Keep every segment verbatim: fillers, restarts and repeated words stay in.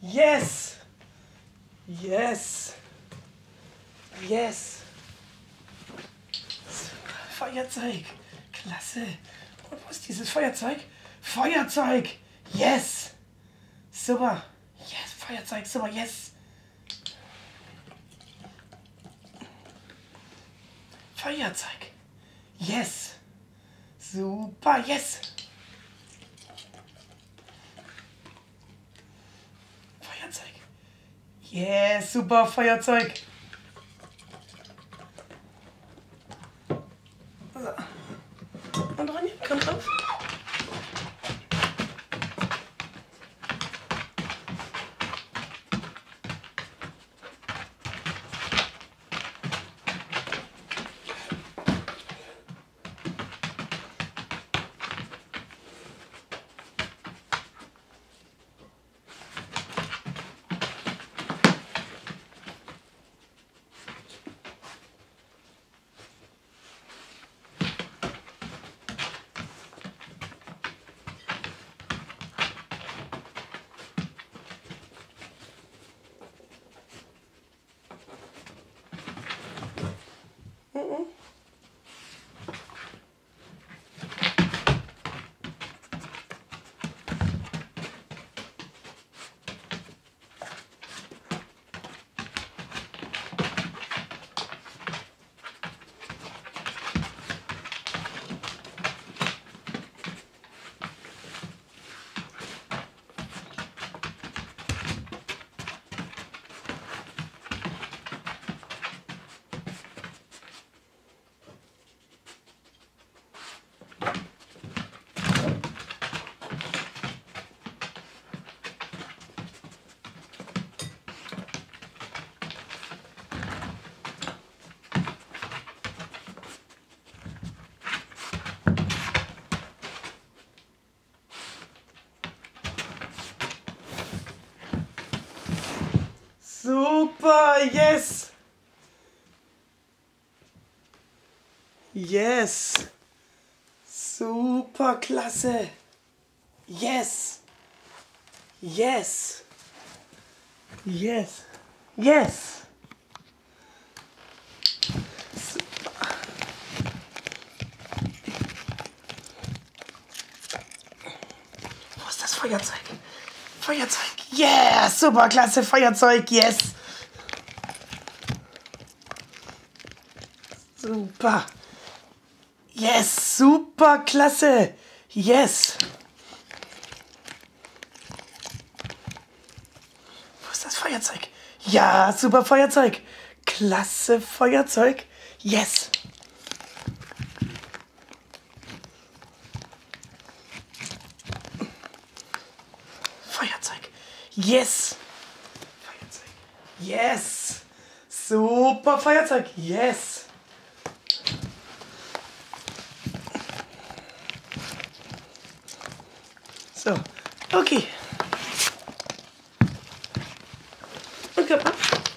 Yes! Yes! Yes! Feuerzeug! Klasse! Und wo ist dieses Feuerzeug? Feuerzeug! Yes! Super! Yes! Feuerzeug! Super! Yes! Feuerzeug! Yes! Super! Yes! Feuerzeug! Yes! Super! Feuerzeug! So. Und Ronja, komm drauf! Mhm. Super, yes! Yes! Super, klasse! Yes! Yes! Yes! Yes! Super! Wo ist das Feuerzeug? Feuerzeug! Yeah! Super, klasse! Feuerzeug! Yes! Super! Yes! Super, klasse! Yes! Wo ist das Feuerzeug? Ja, super Feuerzeug! Klasse Feuerzeug! Yes! Feuerzeug! Yes! Feuerzeug! Yes! Super Feuerzeug! Yes! So, okay. Und komm ab.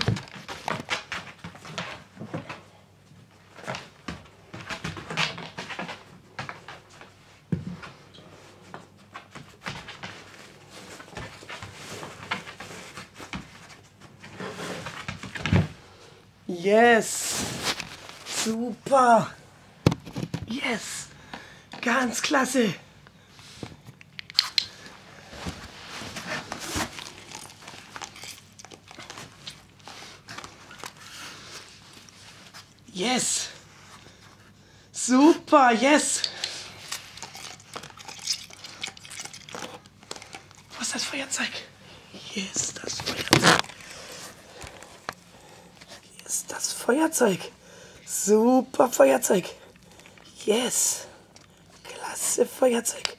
Yes! Super! Yes! Ganz klasse! Yes! Super! Yes! Wo ist das Feuerzeug? Hier ist das Feuerzeug. Hier ist das Feuerzeug. Super Feuerzeug. Yes! Klasse Feuerzeug.